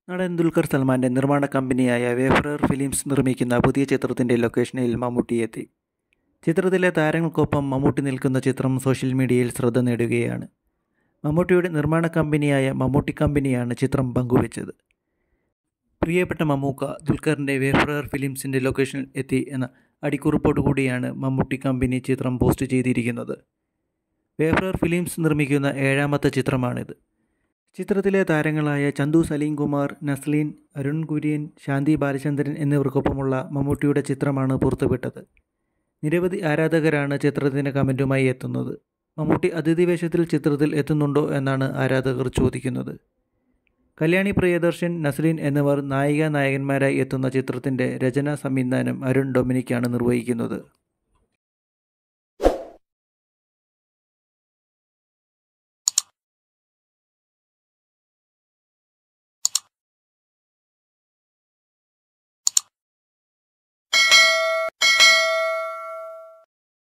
നടൻ ദുൽഖർ സൽമാൻ്റെ നിർമ്മാണ കമ്പനിയായ വേഫറർ ഫിലിംസ് നിർമ്മിക്കുന്ന പുതിയ ചിത്രത്തിൻ്റെ ലൊക്കേഷനിൽ മമ്മൂട്ടി എത്തി. ചിത്രത്തിലെ താരങ്ങൾക്കൊപ്പം മമ്മൂട്ടി നിൽക്കുന്ന ചിത്രം സോഷ്യൽ മീഡിയയിൽ ശ്രദ്ധ നേടുകയാണ്. മമ്മൂട്ടിയുടെ നിർമ്മാണ കമ്പനിയായ മമ്മൂട്ടി കമ്പനിയാണ് ചിത്രം പങ്കുവച്ചത്. പ്രിയപ്പെട്ട മമ്മൂക്ക ദുൽഖറിൻ്റെ വേഫറർ ഫിലിംസിൻ്റെ ലൊക്കേഷനിൽ എത്തി എന്ന അടിക്കുറിപ്പോടുകൂടിയാണ് മമ്മൂട്ടി കമ്പനി ചിത്രം പോസ്റ്റ് ചെയ്തിരിക്കുന്നത്. വേഫറർ ഫിലിംസ് നിർമ്മിക്കുന്ന 7ാമത്തെ ചിത്രമാണിത്. ചിത്രത്തിലെ താരങ്ങളായ ചന്തു സലീം കുമാർ, നസ്ലീൻ, അരുൺ കുര്യൻ, ശാന്തി ബാലചന്ദ്രൻ എന്നിവർക്കൊപ്പമുള്ള മമ്മൂട്ടിയുടെ ചിത്രമാണ് പുറത്തുവിട്ടത്. നിരവധി ആരാധകരാണ് ചിത്രത്തിന് കമൻറ്റുമായി എത്തുന്നത്. മമ്മൂട്ടി അതിഥി വേഷത്തിൽ ചിത്രത്തിൽ എത്തുന്നുണ്ടോ എന്നാണ് ആരാധകർ ചോദിക്കുന്നത്. കല്യാണി പ്രിയദർശൻ, നസ്ലീൻ എന്നിവർ നായികാനായകന്മാരായി എത്തുന്ന ചിത്രത്തിൻ്റെ രചനാ സംവിധാനം അരുൺ ഡൊമിനിക്കാണ് നിർവഹിക്കുന്നത്.